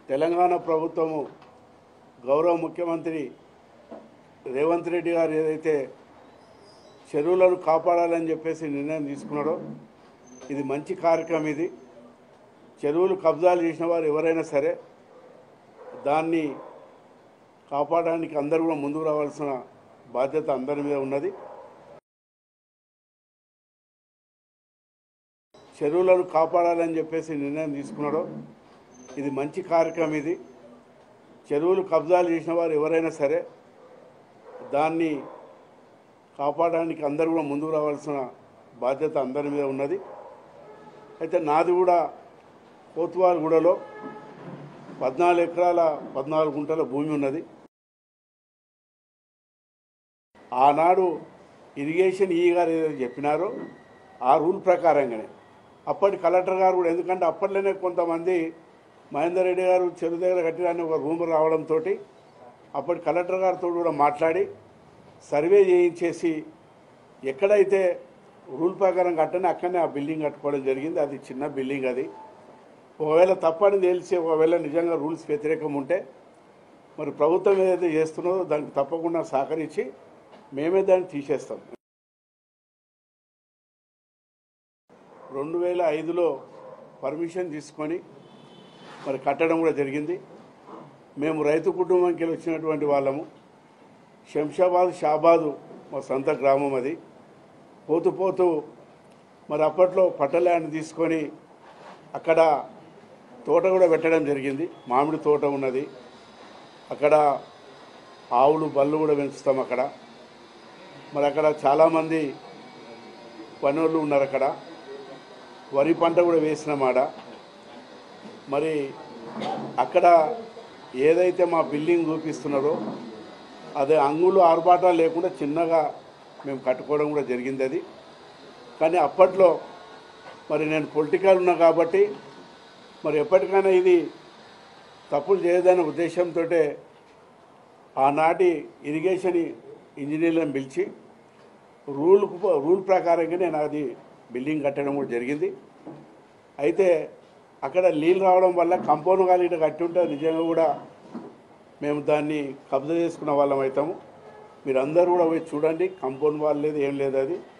తెలంగాణ ప్రభుత్వము గౌరవ ముఖ్యమంత్రి రేవంత్ రెడ్డి గారు ఏదైతే చెరువులను కాపాడాలని చెప్పేసి నిర్ణయం తీసుకున్నాడో ఇది మంచి కార్యక్రమం. ఇది చెరువులు కబ్జాలు చేసిన వారు ఎవరైనా సరే దాన్ని కాపాడడానికి అందరూ కూడా ముందుకు రావాల్సిన బాధ్యత అందరి మీద ఉన్నది. చెరువులను కాపాడాలని చెప్పేసి నిర్ణయం తీసుకున్నాడో ఇది మంచి కార్యక్రమం. ఇది చెరువులు కబ్జాలు చేసిన వారు ఎవరైనా సరే దాన్ని కాపాడడానికి అందరూ కూడా ముందుకు రావాల్సిన బాధ్యత అందరి మీద ఉన్నది. అయితే నాది కూడా కోత్వాల్గూడలో 14 ఎకరాల 14 గుంటల భూమి ఉన్నది. ఆనాడు ఇరిగేషన్ గారు ఏదైతే చెప్పినారో ఆ రూల్ ప్రకారంగానే అప్పటి కలెక్టర్ గారు కూడా, ఎందుకంటే అప్పట్లోనే కొంతమంది మహేందర్ రెడ్డి గారు చెరువు దగ్గర కట్టిన ఒక రూమ్ రావడంతో అప్పటి కలెక్టర్ గారితో కూడా మాట్లాడి సర్వే చేయించేసి ఎక్కడైతే రూల్ ప్రకారం కట్టని అక్కడనే ఆ బిల్డింగ్ కట్టుకోవడం జరిగింది. అది చిన్న బిల్డింగ్. అది ఒకవేళ తప్పని తెలిసి ఒకవేళ నిజంగా రూల్స్ వ్యతిరేకం ఉంటే మరి ప్రభుత్వం ఏదైతే చేస్తున్నదో దానికి తప్పకుండా సహకరించి మేమే దాన్ని తీసేస్తాం. 2005లో పర్మిషన్ తీసుకొని మరి కట్టడం కూడా జరిగింది. మేము రైతు కుటుంబంకి వచ్చినటువంటి వాళ్ళము. శంషాబాద్ షాబాదు మా సొంత గ్రామం. అది పోతూ పోతూ మరి అప్పట్లో పట్టల్యాండ్ తీసుకొని అక్కడ తోట కూడా పెట్టడం జరిగింది. మామిడి తోట ఉన్నది అక్కడ. ఆవులు బళ్ళు కూడా పెంచుతాం అక్కడ. మరి అక్కడ చాలామంది పనులు ఉన్నారు. అక్కడ వరి పంట కూడా వేసినామాట. మరి అక్కడ ఏదైతే మా బిల్డింగ్ చూపిస్తున్నారో అదే అంగులు ఆర్భాటాలు లేకుండా చిన్నగా మేము కట్టుకోవడం కూడా జరిగింది. అది కానీ అప్పట్లో మరి నేను పొలిటికల్ ఉన్నా కాబట్టి మరి ఎప్పటికైనా ఇది తప్పులు చేయదనే ఉద్దేశంతో ఆనాటి ఇరిగేషన్ ఇంజనీర్లను పిలిచి రూల్ ప్రకారంగా నేను అది బిల్డింగ్ కట్టడం కూడా జరిగింది. అయితే అక్కడ నీళ్ళు రావడం వల్ల కంపౌండ్ వాళ్ళు ఇటు కట్టి ఉంటే నిజంగా కూడా మేము దాన్ని కబ్జా చేసుకున్న వాళ్ళం అవుతాము. మీరు అందరూ కూడా పోయి చూడండి, కంపౌండ్ వాళ్ళు లేదు, ఏం లేదు. అది